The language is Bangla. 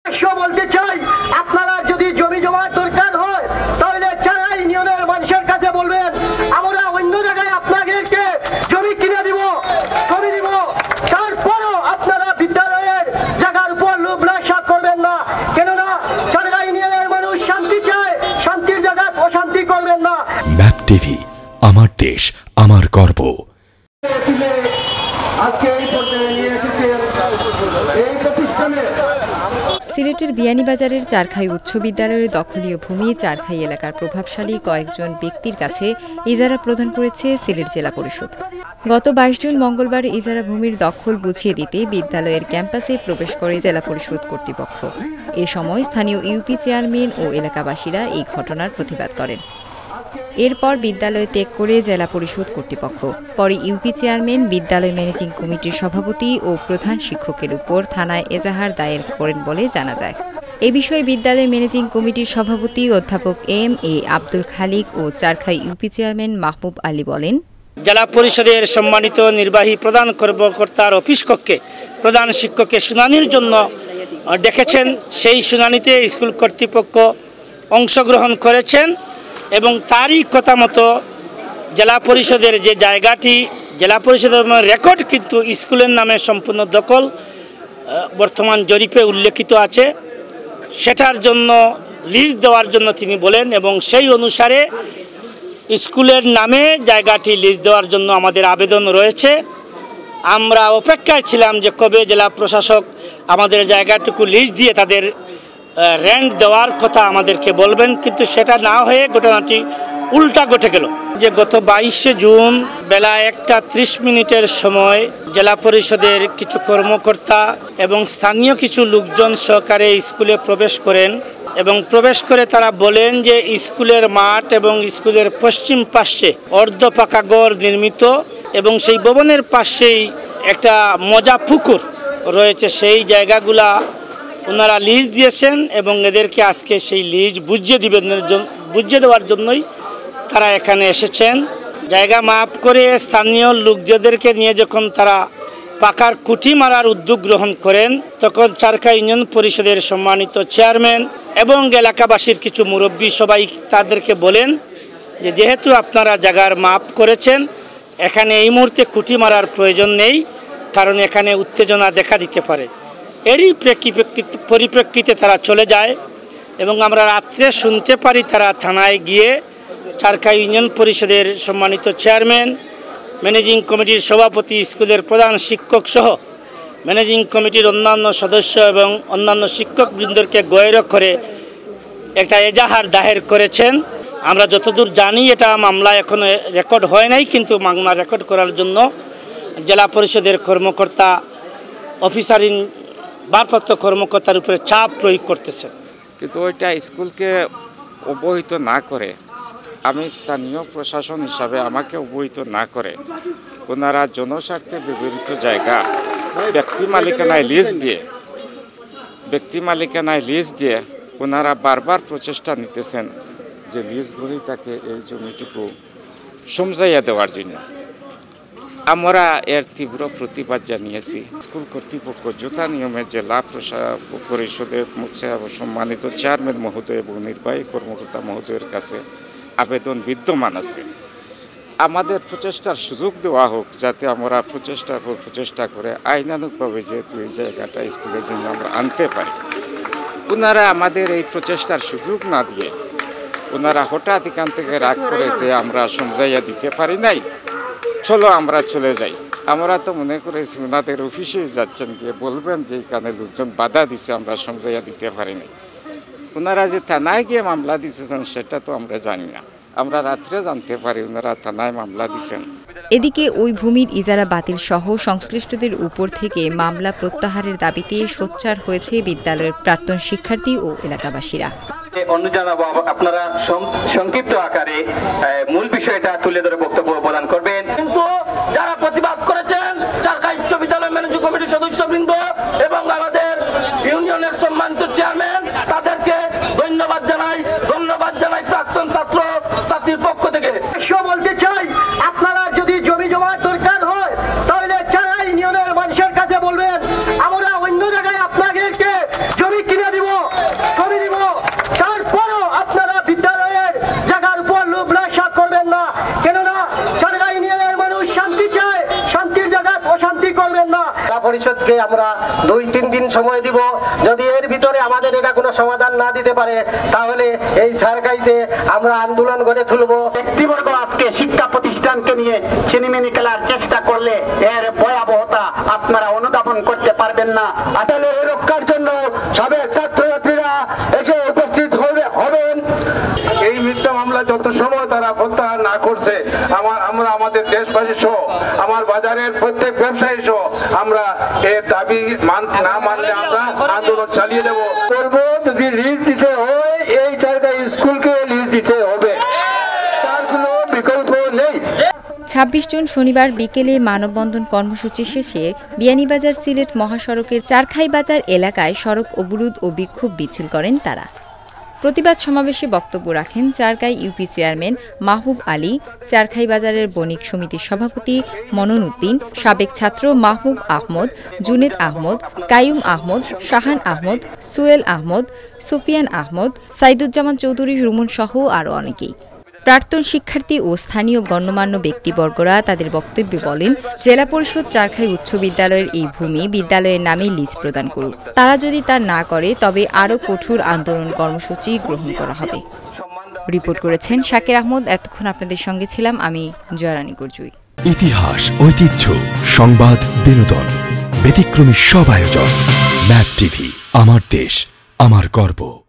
বলতে চাই, আপনারা যদি জমি জমার দরকার হয় তাহলে চারা ইউনিয়নের মানুষের কাছে বলবেন, আমরা অন্য জায়গায় আপনাদেরকে জমি কিনে দিব, জমি দিব। তারপরও আপনারা বিদ্যালয়ের জায়গার উপর লোভ লালসা করবেন না, কেননা চারা ইউনিয়নের মানুষ শান্তি চায়, শান্তির জায়গায় অশান্তি করবেন না। ম্যাপ টিভি, আমার দেশ আমার গর্ব। সিলেটের বিয়ানীবাজারের চারখাই উচ্চ বিদ্যালয়ের দখলীয় ভূমি চারখাই এলাকার প্রভাবশালী কয়েকজন ব্যক্তির কাছে ইজারা প্রদান করেছে সিলেট জেলা পরিষদ। গত 22 জুন মঙ্গলবার ইজারা ভূমির দখল বুঝিয়ে দিতে বিদ্যালয়ের ক্যাম্পাসে প্রবেশ করে জেলা পরিষদ কর্তৃপক্ষ। এ সময় স্থানীয় ইউপি চেয়ারম্যান ও এলাকাবাসীরা এই ঘটনার প্রতিবাদ করেন। এরপর বিদ্যালয় ত্যাগ করে জেলা পরিষদ কর্তৃপক্ষ। পরে ইউপি চেয়ারম্যান, বিদ্যালয় ম্যানেজিং কমিটির সভাপতি ও প্রধান শিক্ষকের উপর থানায় এজাহার দায়ের করেন বলে জানা যায়। এ বিষয়ে বিদ্যালয় ম্যানেজিং কমিটির সভাপতি অধ্যাপক এম.এ. আব্দুল খালিক ও চারখাই ইউপি চেয়ারম্যান মাহবুব আলী বলেন, জেলা পরিষদের সম্মানিত নির্বাহী প্রধান কর্মকর্তার অফিস কক্ষে প্রধান শিক্ষককে শুনানির জন্য ডেকেছেন। সেই শুনানিতে স্কুল কর্তৃপক্ষ অংশগ্রহণ করেছেন এবং তারই কথা মতো জেলা পরিষদের যে জায়গাটি, জেলা পরিষদের রেকর্ড কিন্তু স্কুলের নামে সম্পূর্ণ দখল বর্তমান জরিপে উল্লেখিত আছে, সেটার জন্য লিজ দেওয়ার জন্য তিনি বলেন এবং সেই অনুসারে স্কুলের নামে জায়গাটি লিজ দেওয়ার জন্য আমাদের আবেদন রয়েছে। আমরা অপেক্ষায় ছিলাম যে কবে জেলা প্রশাসক আমাদের জায়গাটুকু লিজ দিয়ে তাদের রেন্ট দেওয়ার কথা আমাদেরকে বলবেন, কিন্তু সেটা না হয়ে ঘটনাটি উল্টা ঘটে গেল। যে গত 22 জুন বেলা 1:30 সময় জেলা পরিষদের কিছু কর্মকর্তা এবং স্থানীয় কিছু লোকজন সহকারে স্কুলে প্রবেশ করেন এবং প্রবেশ করে তারা বলেন যে স্কুলের মাঠ এবং স্কুলের পশ্চিম পাশে অর্ধ পাকা ঘর নির্মিত এবং সেই ভবনের পাশেই একটা মজা পুকুর রয়েছে, সেই জায়গাগুলা ওনারা লিজ দিয়েছেন এবং এদেরকে আজকে সেই লিজ বুঝিয়ে দেওয়ার জন্যই তারা এখানে এসেছেন। জায়গা মাপ করে স্থানীয় লোকজনদেরকে নিয়ে যখন তারা পাকার কুঠি মারার উদ্যোগ গ্রহণ করেন, তখন চারখাই ইউনিয়ন পরিষদের সম্মানিত চেয়ারম্যান এবং এলাকাবাসীর কিছু মুরব্বী সবাই তাদেরকে বলেন যে যেহেতু আপনারা জায়গার মাপ করেছেন, এখানে এই মুহূর্তে কুঠি মারার প্রয়োজন নেই, কারণ এখানে উত্তেজনা দেখা দিতে পারে। এরই পরিপ্রেক্ষিতে তারা চলে যায় এবং আমরা রাত্রে শুনতে পারি তারা থানায় গিয়ে চারখাই ইউনিয়ন পরিষদের সম্মানিত চেয়ারম্যান, ম্যানেজিং কমিটির সভাপতি, স্কুলের প্রধান শিক্ষক সহ ম্যানেজিং কমিটির অন্যান্য সদস্য এবং অন্যান্য শিক্ষকবৃন্দকে গয়ের করে একটা এজাহার দায়ের করেছেন। আমরা যতদূর জানি এটা মামলা এখনো রেকর্ড হয় নাই, কিন্তু মামলা রেকর্ড করার জন্য জেলা পরিষদের কর্মকর্তা অফিসারিন ভারপ্রাপ্ত কর্মকর্তার উপরে চাপ প্রয়োগ করতেছে। কিন্তু ওইটা স্কুলকে অবহিত না করে, আমি স্থানীয় প্রশাসন হিসাবে আমাকে অবহিত না করে ওনারা জনস্বার্থে ব্যবহৃত জায়গা ব্যক্তি মালিকানায় লিজ দিয়ে ওনারা বারবার প্রচেষ্টা নিতেছেন যে লিজ গ্রহীতাকে এই জমিটুকু সমঝাইয়া দেওয়ার জন্য। আমরা এর তীব্র প্রতিবাদ জানিয়েছি। স্কুল কর্তৃপক্ষ যথা নিয়মে জেলা পরিষদের সম্মানিত চেয়ারম্যান মহোদয় এবং নির্বাহী কর্মকর্তা মহোদয়ের কাছে আবেদন বিদ্যমান আছে। আমাদের প্রচেষ্টার সুযোগ দেওয়া হোক, যাতে আমরা প্রচেষ্টা করে আইনানুগভাবে যেহেতু এই জায়গাটা স্কুলের জন্য আমরা আনতে পারি। ওনারা আমাদের এই প্রচেষ্টার সুযোগ না দিয়ে ওনারা হঠাৎ এখান থেকে রাগ করে যে আমরা সমঝাইয়া দিতে পারি নাই, চলো আমরা চলে যাই। আমরা তো মনে করেছি ওনাদের অফিসে যাচ্ছেন, গিয়ে বলবেন যে এখানে লোকজন বাধা দিচ্ছে, আমরা সমঝাইয়া দিতে পারি নাই। ওনারা যে থানায় গিয়ে মামলা দিতেছেন সেটা তো আমরা জানি না, আমরা রাত্রে জানতে পারি ওনারা থানায় মামলা দিচ্ছেন। এদিকে ওই ভূমির ইজারা বাতিল সহ সংশ্লিষ্টদের উপর থেকে মামলা প্রত্যাহারের দাবিতে সোচ্চার হয়েছে বিদ্যালয়ের প্রাক্তন শিক্ষার্থী ও এলাকাবাসীরা। জানাবো আপনারা সংক্ষিপ্ত আকারে মূল বিষয়টা তুলে ধরে বক্তব্য প্রদান করবেন। কিন্তু যারা প্রতিবাদ করেছেন চারখাই উচ্চ বিদ্যালয় ম্যানেজিং কমিটির সদস্যবৃন্দ এবং আমাদের ইউনিয়নের সম্মানিত চেয়ারম্যান, তাদেরকে ধন্যবাদ জানাই প্রাক্তন ছাত্রীর পক্ষ থেকে। বলতে চাই, আপনারা যদি জমি জমার দরকার হয় তাহলে চারা ইউনিয়নের মানুষের কাছে বলবেন, আমরা অন্য জায়গায় আপনাদেরকে জমি কিনে দিব, আজকে আমরা 2-3 দিন সময় দিব। যদি এর ভিতরে আমাদের এটা কোনো সমাধান না দিতে পারে তাহলে এই ঝাড়খাইতে আমরা আন্দোলন গড়ে তুলব। ব্যক্তিবর্গ আজকে শিক্ষা প্রতিষ্ঠানকে নিয়ে ছিনিমিনি খেলার চেষ্টা করলে এর ভয়াবহতা আপনারা অনুধাবন করতে পারবেন না। আসলে এই রক্ষার জন্য সাবেক ছাত্রছাত্রীরা এসে উপস্থিত হবেন। এই মিথ্যা মামলা যত সময় তারা প্রত্যাহার না করছে, আমরা আমাদের দেশবাসী সহ আমার বাজারের প্রত্যেক ব্যবসায়ী সহ আমরা এর দাবি না মানলে আমরা আন্দোলন চালিয়ে দেব। বলবো যদি লিজ দিতে হয় এই জায়গায় স্কুলকে লিজ দিতে হবে, তার কোনো বিকল্প নেই। ২৬ জুন শনিবার বিকেলে মানববন্ধন কর্মসূচি শেষে বিয়ানীবাজার সিলেট মহাসড়কের চারখাই বাজার এলাকায় সড়ক অবরোধ ও বিক্ষোভ মিছিল করেন তারা। প্রতিবাদ সমাবেশে বক্তব্য রাখেন চারখাই ইউপি চেয়ারম্যান মাহবুব আলী, চারখাই বাজারের বণিক সমিতির সভাপতি মনন উদ্দিন, সাবেক ছাত্র মাহবুব আহমদ, জুনেদ আহমদ, কাইয়ুম আহমদ, শাহান আহমদ, সুয়েল আহমদ, সুফিয়ান আহমদ, সাইদুজ্জামান চৌধুরী রুমন সহ আরও অনেকেই। প্রাক্তন শিক্ষার্থী ও স্থানীয় গণ্যমান্য ব্যক্তিবর্গরা তাদের বক্তব্যে বলেন, জেলা পরিষদ চারখাই উচ্চ বিদ্যালয়ের এই ভূমি বিদ্যালয়ের নামে লিজ প্রদান করুক। তারা যদি তা না করে তবে আরও কঠোর আন্দোলন কর্মসূচি গ্রহণ করা হবে। রিপোর্ট করেছেন শাকির আহমদ। এতক্ষণ আপনাদের সঙ্গে ছিলাম আমি জয়রানী গর্জুই। ইতিহাস, ঐতিহ্য, সংবাদ, বিনোদন, ব্যতিক্রমী সব আয়োজন। ম্যাপ টিভি, আমার দেশ, আমার গর্ব।